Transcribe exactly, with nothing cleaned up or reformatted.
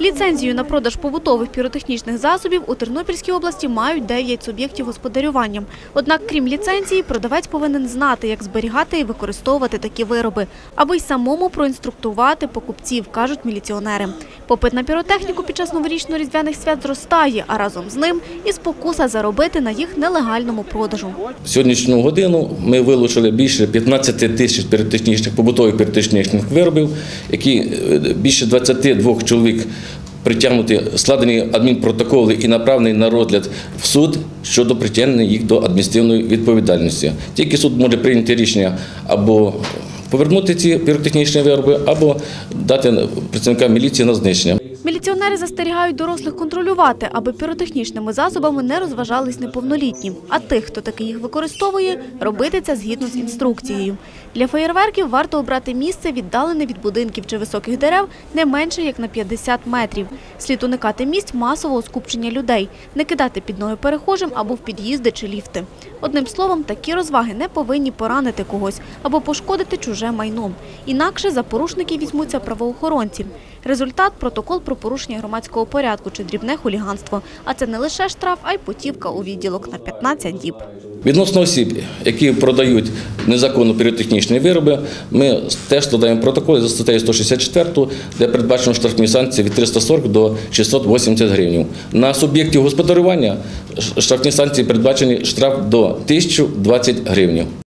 Ліцензію на продаж побутових піротехнічних засобів у Тернопільській області мають дев'ять суб'єктів господарювання. Однак, крім ліцензії, продавець повинен знати, як зберігати і використовувати такі вироби, аби й самому проінструктувати покупців, кажуть міліціонери. Попит на піротехніку під час новорічно-різдвяних свят зростає, а разом з ним і спокуса заробити на їх нелегальному продажу. В сьогоднішню годину ми вилучили більше п'ятнадцяти тисяч піротехнічних, побутових піротехнічних виробів, які більше двадцяти двох чоловік притягнуті, складені адмінпротоколи і направлені на розгляд в суд щодо притягнення їх до адміністративної відповідальності. Тільки суд може прийняти рішення або повернути ці піротехнічні вироби, або дати працівникам міліції на знищення. Міліціонери застерігають дорослих контролювати, аби піротехнічними засобами не розважались неповнолітні. А тих, хто таки їх використовує, робити це згідно з інструкцією. Для феєрверків варто обрати місце, віддалене від будинків чи високих дерев, не менше як на п'ятдесят метрів. Слід уникати місць масового скупчення людей, не кидати під ноги перехожим або в під'їзди чи ліфти. Одним словом, такі розваги не повинні поранити когось або пошкодити чуже майно. Інакше за порушників візьмуться правоохоронці. Результат – протокол про порушення громадського порядку чи дрібне хуліганство. А це не лише штраф, а й путівка у відділок на п'ятнадцять діб. Відносно осіб, які продають незаконно піротехнічні вироби, ми теж складаємо протоколи за статтею сто шістдесят чотири, де передбачено штрафні санкції від триста сорок до шістсот вісімдесят гривень. На суб'єктів господарювання штрафні санкції передбачені штраф до тисячі двадцять гривень.